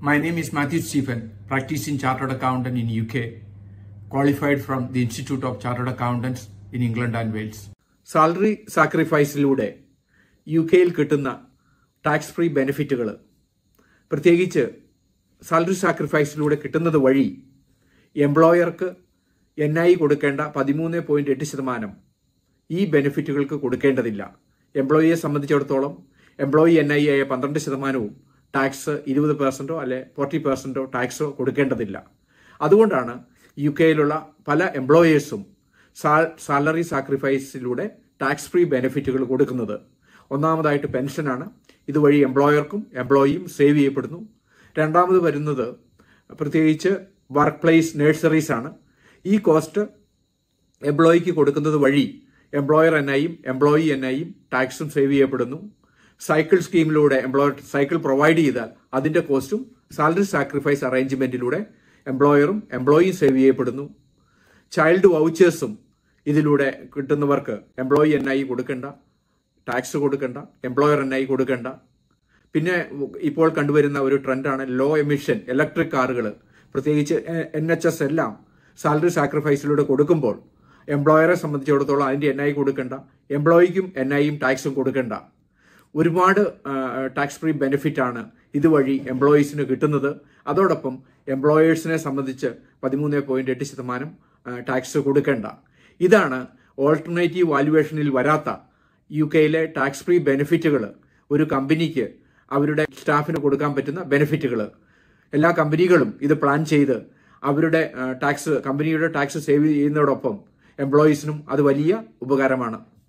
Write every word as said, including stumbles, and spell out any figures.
My name is Mathew Stephen, practicing Chartered Accountant in U K, qualified from the Institute of Chartered Accountants in England and Wales. Salary സാക്രിഫൈസിലൂടെ U കെയിൽ കിട്ടുന്ന tax free ബെനിഫിറ്റുകൾ, പ്രത്യേകിച്ച് salary സാക്രിഫൈസിലൂടെ കിട്ടുന്നത് വഴി എംപ്ലോയർക്ക് N I കൊടുക്കേണ്ട പതിമൂന്ന് point എട്ട് ശതമാനം ഈ ബെനിഫിറ്റുകൾക്ക് കൊടുക്കേണ്ടതില്ല. എംപ്ലോയിയെ സംബന്ധിച്ചിടത്തോളം എംപ്ലോയി എൻ ഐ ആയ പന്ത്രണ്ട് ശതമാനവും ടാക്സ് ഇരുപത് പെർസെൻറ്റോ അല്ലെ ഫോർട്ടി പെർസെൻറ്റോ ടാക്സോ കൊടുക്കേണ്ടതില്ല. അതുകൊണ്ടാണ് യു കെയിലുള്ള പല എംപ്ലോയേഴ്സും സാലറി സാക്രിഫൈസിലൂടെ ടാക്സ് ഫ്രീ ബെനിഫിറ്റുകൾ കൊടുക്കുന്നത്. ഒന്നാമതായിട്ട് പെൻഷനാണ്. ഇതുവഴി എംപ്ലോയർക്കും എംപ്ലോയിയും സേവ് ചെയ്യപ്പെടുന്നു. രണ്ടാമത് വരുന്നത് പ്രത്യേകിച്ച് വർക്ക് പ്ലേസ് നഴ്സറീസ് ആണ്. ഈ കോസ്റ്റ് എംപ്ലോയിക്ക് കൊടുക്കുന്നത് വഴി എംപ്ലോയർ എൻ ഐയും എംപ്ലോയി എൻ ഐയും ടാക്സും സേവ് ചെയ്യപ്പെടുന്നു. സൈക്കിൾ സ്കീമിലൂടെ എംപ്ലോയർ സൈക്കിൾ പ്രൊവൈഡ് ചെയ്താൽ അതിൻ്റെ കോസ്റ്റും സാലറി സാക്രിഫൈസ് അറേഞ്ച്മെൻറ്റിലൂടെ എംപ്ലോയറും എംപ്ലോയിയും സേവ് ചെയ്യപ്പെടുന്നു. ചൈൽഡ് വൗച്ചേഴ്സും ഇതിലൂടെ കിട്ടുന്നവർക്ക് എംപ്ലോയി എൻ ഐ കൊടുക്കേണ്ട, ടാക്സ് കൊടുക്കേണ്ട, എംപ്ലോയർ എൻ ഐ കൊടുക്കേണ്ട. പിന്നെ ഇപ്പോൾ കണ്ടുവരുന്ന ഒരു ട്രെൻഡാണ് ലോ എമിഷൻ ഇലക്ട്രിക് കാറുകൾ. പ്രത്യേകിച്ച് എൻ എച്ച് എസ് എല്ലാം സാലറി സാക്രിഫൈസിലൂടെ കൊടുക്കുമ്പോൾ എംപ്ലോയറെ സംബന്ധിച്ചിടത്തോളം അതിൻ്റെ എൻ ഐ കൊടുക്കേണ്ട, എംപ്ലോയിക്കും എൻ ഐയും ടാക്സും കൊടുക്കേണ്ട. ഒരുപാട് ടാക്സ് ഫ്രീ ബെനിഫിറ്റാണ് ഇതുവഴി എംപ്ലോയീസിന് കിട്ടുന്നത്. അതോടൊപ്പം എംപ്ലോയേഴ്സിനെ സംബന്ധിച്ച് പതിമൂന്ന് പോയിന്റ് എട്ട് ശതമാനം ടാക്സ് കൊടുക്കേണ്ട. ഇതാണ് ഓൾട്ടർനേറ്റീവ് വാല്യുവേഷനിൽ വരാത്ത യു കെയിലെ ടാക്സ് ഫ്രീ ബെനിഫിറ്റുകൾ. ഒരു കമ്പനിക്ക് അവരുടെ സ്റ്റാഫിന് കൊടുക്കാൻ പറ്റുന്ന ബെനിഫിറ്റുകൾ. എല്ലാ കമ്പനികളും ഇത് പ്ലാൻ ചെയ്ത് അവരുടെ ടാക്സ് കമ്പനിയുടെ ടാക്സ് സേവ് ചെയ്യുന്നതോടൊപ്പം എംപ്ലോയീസിനും അത് വലിയ ഉപകാരമാണ്.